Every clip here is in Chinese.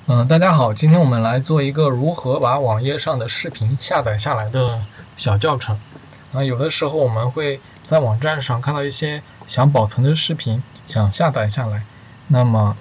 大家好，今天我们来做一个如何把网页上的视频下载下来的小教程。有的时候我们会在网站上看到一些想保存的视频，想下载下来。那么，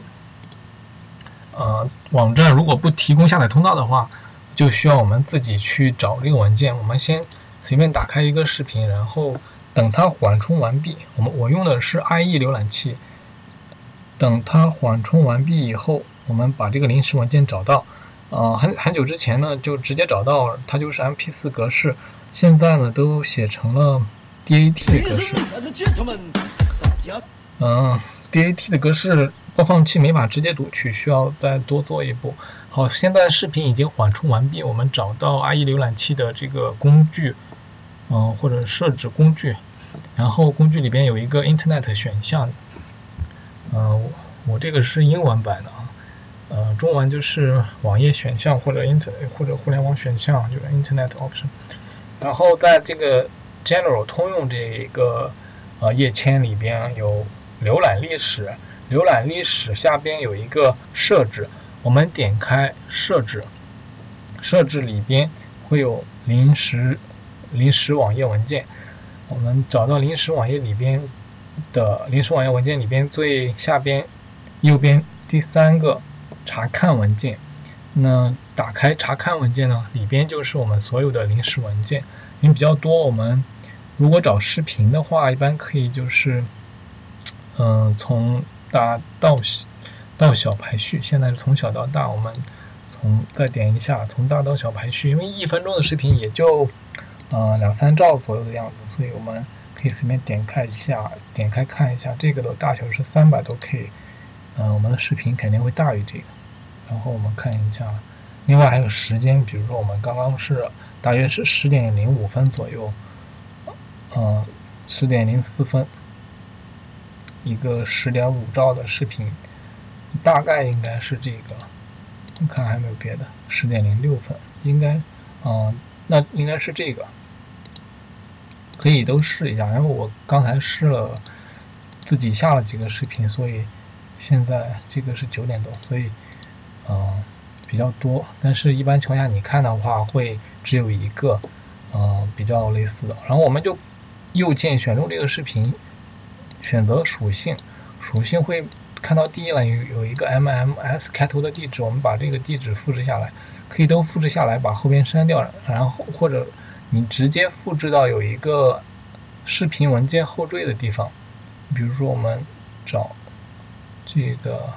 网站如果不提供下载通道的话，就需要我们自己去找这个文件。我们先随便打开一个视频，然后等它缓冲完毕。我用的是 IE 浏览器。等它缓冲完毕以后，我们把这个临时文件找到。很久之前呢，就直接找到，它就是 MP4 格式。现在呢，都写成了 DAT 的格式。DAT 的格式播放器没法直接读取，需要再多做一步。好，现在视频已经缓冲完毕，我们找到 IE 浏览器的这个工具，或者设置工具，然后工具里边有一个 Internet 选项。我这个是英文版的中文就是网页选项或者互联网选项，就是 Internet Option。然后在这个 General 通用这个页签里边有浏览历史，浏览历史下边有一个设置，我们点开设置，设置里边会有临时网页文件，我们找到临时网页里边的临时网页文件里边最下边右边第3个查看文件。那打开查看文件呢，里边就是我们所有的临时文件。因为比较多，我们如果找视频的话，一般可以就是从大到小排序。现在是从小到大，我们再点一下从大到小排序。因为1分钟的视频也就2-3兆左右的样子，所以我们可以随便点开看一下，这个的大小是300多K，我们的视频肯定会大于这个。然后我们看一下，另外还有时间，比如说我们刚刚是大约是10:05分左右，10:04分，一个10.5兆的视频，大概应该是这个。我看还有没有别的，10:06分，应该那应该是这个。可以都试一下，然后我刚才试了，自己下了几个视频，所以现在这个是9点多，所以比较多。但是一般情况下你看的话会只有一个比较类似的。然后我们就右键选中这个视频，选择属性会看到第一栏有一个 MMS 开头的地址，我们把这个地址复制下来，可以都复制下来，把后边删掉，然后或者你直接复制到有一个视频文件后缀的地方。比如说我们找这个，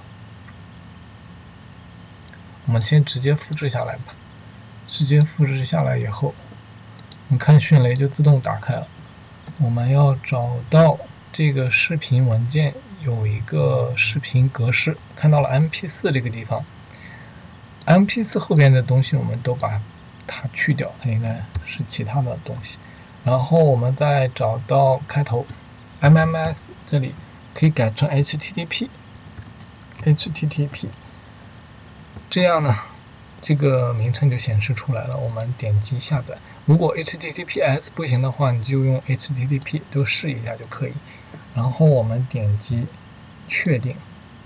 我们先直接复制下来吧。直接复制下来以后，你看迅雷就自动打开了。我们要找到这个视频文件有一个视频格式，看到了 MP4 这个地方。MP4 后边的东西我们都把它去掉，它应该是其他的东西。然后我们再找到开头 MMS， 这里可以改成 HTTP， 这样呢这个名称就显示出来了。我们点击下载，如果 HTTPS 不行的话，你就用 HTTP 都试一下就可以。然后我们点击确定，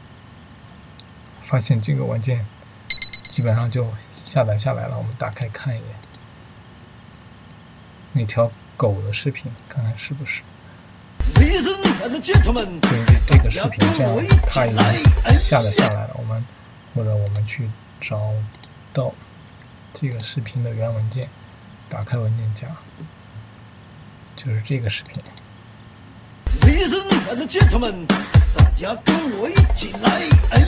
发现这个文件基本上就下载下来了。我们打开看一眼那条狗的视频，看看是不是。对，这个视频这样它已经下载下来了。或者我们去找到这个视频的原文件，打开文件夹，就是这个视频。大家跟我一起来！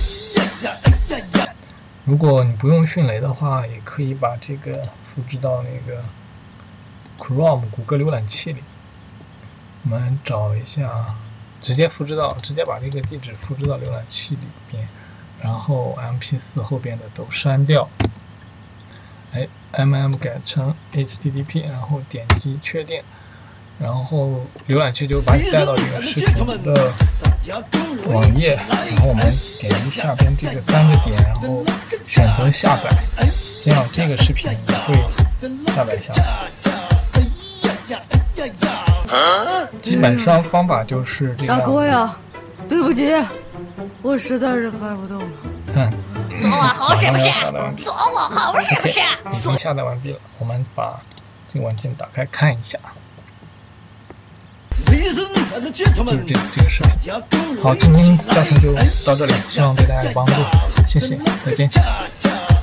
如果你不用迅雷的话，也可以把这个复制到那个 Chrome 谷歌浏览器里。我们找一下，直接把这个地址复制到浏览器里边，然后 MP4 后边的都删掉。MM 改成 HTTP， 然后点击确定，然后浏览器就把你带到这个视频的网页，然后我们点击下边这个3个点，然后选择下载，这样这个视频也会下载下来。基本上方法就是这样。 大哥呀，对不起，我实在是嗨不动了。 走啊， 好是不是？ 下载完毕。 做我好是不是？ 已经下载完毕了，我们把这个文件打开看一下。就是这个视频。好，今天教程就到这里，希望对大家有帮助，谢谢，再见。